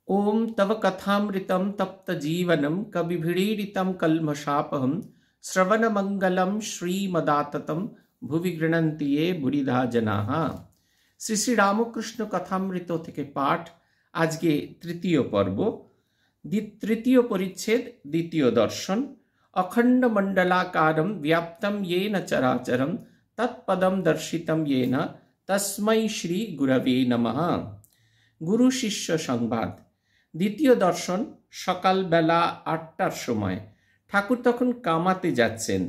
ओम तव कथामृतं तप्तजीवनं कविभिरीडितं कल्मषापहं श्रवणमंगलं श्रीमदाततं भुवि गृह्णन्ति ये बुरिधा जनाः। শ্রী শ্রী রামকৃষ্ণ কথামৃত থেকে পাঠ। আজকে তৃতীয় পর্ব, তৃতীয় পরিচ্ছেদ, দ্বিতীয় দর্শন। অখণ্ড মণ্ডলাকারম ব্যাপ্তম येन চরাচরম তৎপদম দর্শিতম येन তস্मै শ্রী গুরবে নমঃ। গুরু শিষ্য সংবাদ। দ্বিতীয় দর্শন সকালবেলা ৮টার সময়। ঠাকুর তখন কামাতে যাচ্ছেন।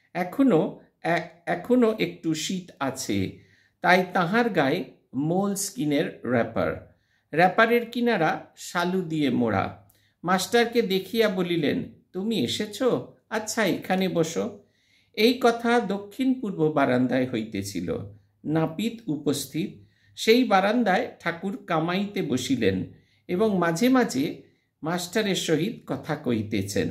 এখনো একটু শীত আছে, তাই তাহার গায়ে মোল স্কিনের র্যাপারের কিনারা শালু দিয়ে মোড়া। মাস্টারকে দেখিয়া বলিলেন, তুমি এসেছ? আচ্ছা, এখানে বসো। এই কথা দক্ষিণ পূর্ব বারান্দায় হইতেছিল। নাপিত উপস্থিত। সেই বারান্দায় ঠাকুর কামাইতে বসিলেন এবং মাঝে মাঝে মাস্টারের সহিত কথা কইতেছেন।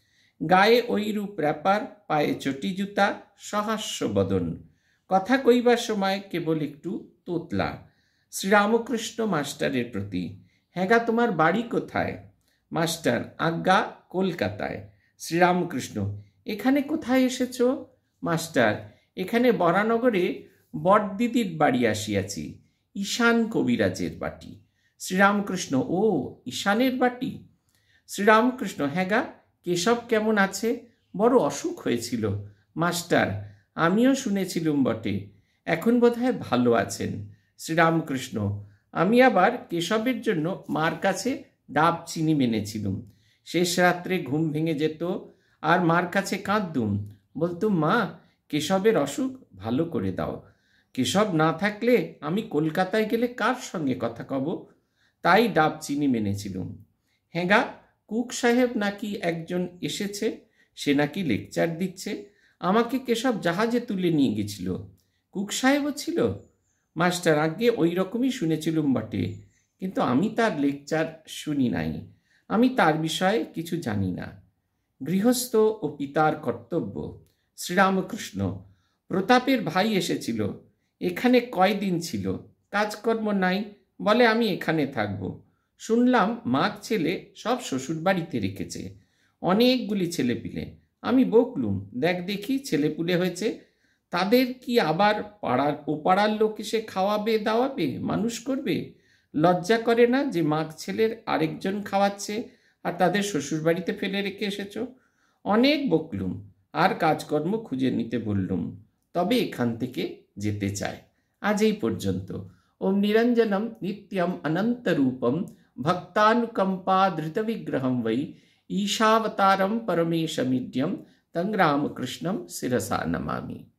গায়ে ঐরূপ র্যাপার, পায়ে চটি জুতা, সহাস্য বদন। কথা কইবার সময় কেবল একটু তোতলা। শ্রীরামকৃষ্ণ মাস্টারের প্রতি, হ্যাঁ, তোমার বাড়ি কোথায়? মাস্টার, আজ্ঞা, কলকাতায়। শ্রীরামকৃষ্ণ, এখানে কোথায় এসেছ? মাস্টার, এখানে বরানগরে বড়দিদির বাড়ি আসিয়াছি, ঈশান কবিরাজের বাটি। শ্রীরামকৃষ্ণ, ও, ঈশানের বাটি। শ্রীরামকৃষ্ণ, হ্যাঁ গা, কেশব কেমন আছে? বড় অসুখ হয়েছিল। মাস্টার, আমিও শুনেছিলুম বটে, এখন বোধহয় ভালো আছেন। শ্রীরামকৃষ্ণ, আমি আবার কেশবের জন্য মার কাছে ডাব চিনি মেনেছিলুম। শেষ রাত্রে ঘুম ভেঙে যেত আর মার কাছে কাঁদতুম, বলতুম, মা, কেশবের অসুখ ভালো করে দাও। কেশব না থাকলে আমি কলকাতায় গেলে কার সঙ্গে কথা কব? তাই ডাব চিনি মেনেছিলুম। হ্যাঁ গা, কুক সাহেব নাকি একজন এসেছে, সে নাকি লেকচার দিচ্ছে। আমাকে কেশব জাহাজে তুলে নিয়ে গেছিল। কুক সাহেবও ছিল? মাস্টার, আগে ওই রকমই শুনেছিলুম বটে, কিন্তু আমি তার লেকচার শুনি নাই। আমি তার বিষয়ে কিছু জানি না। গৃহস্থ ও পিতার কর্তব্য। শ্রীরামকৃষ্ণ, প্রতাপের ভাই এসেছিল, এখানে কয়দিন ছিল, কাজকর্ম নাই, বলে আমি এখানে থাকব। শুনলাম মাগ ছেলে সব শ্বশুর বাড়িতে রেখেছে, অনেকগুলি ছেলেপিলে। আমি বকলুম, দেখি ছেলেপুলে হয়েছে, তাদের কি আবার পাড়ার লোক এসে খাওয়াবে দাওয়াবে, মানুষ করবে? লজ্জা করে না যে মাগ ছেলের আরেকজন খাওয়াচ্ছে আর তাদের শ্বশুর বাড়িতে ফেলে রেখে এসেছ? অনেক বকলুম আর কাজকর্ম খুঁজে নিতে বললুম, তবে এখান থেকে যেতে চায়। আজ এই পর্যন্ত। ওম নিরঞ্জনম নিত্যম অনন্তরূপম ভক্তানুকম্পা ধৃতবিগ্রহম বৈ ঈশাবতারম পরমেশমিড্যম তং রামকৃষ্ণম শিরসা নমামি।